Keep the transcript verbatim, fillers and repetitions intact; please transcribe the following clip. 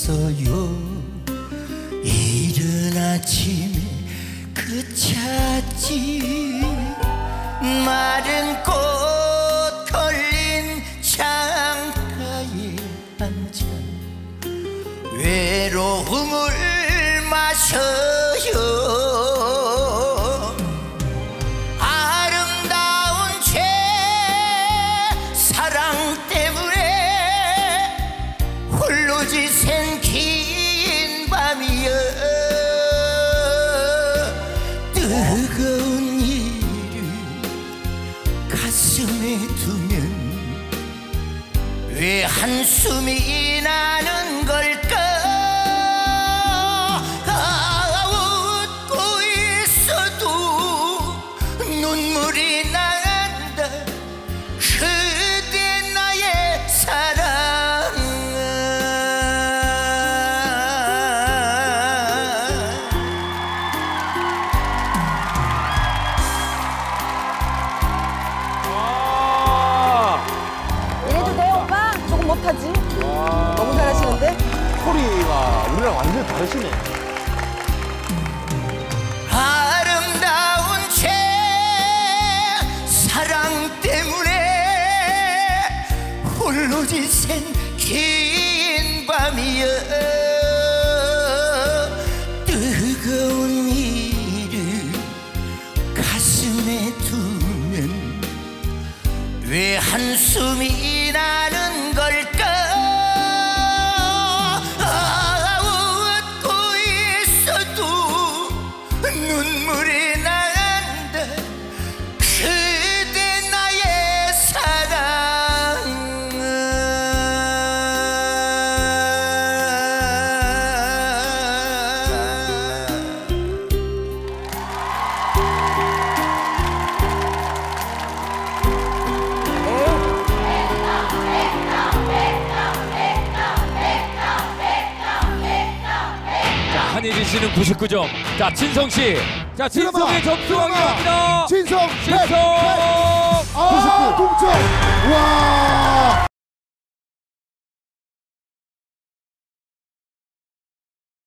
했어요. 이른 아침에 그쳤지. 마른 꽃 걸린 창가에 앉아 외로움을 마셔요. 아름다운 죄 사랑 때문에 홀로 지샌 긴 밤이여. 뜨거운 이를 가슴에 두면 왜 한숨이 나는 걸까? 아, 웃고 있어도 눈물이 난다. 그대 나의 사랑. 이래도 돼 오빠? 조금 못하지? 너무 잘하시는데? 소리가 우리랑 완전히 다르시네. 아름다운 죄 사랑 때문에 홀로 지샌 긴 밤이여. 뜨거운 이를 가슴에 두면 왜 한숨이 나는 걸까? 아, 웃고 있어도 눈물이 난다. 그대 나의 사랑. 한예진 씨는 구십구 점. 자, 진성 씨. 자, 진성의 점수 확인합니다. 진성 진성 구십구 동점. 와.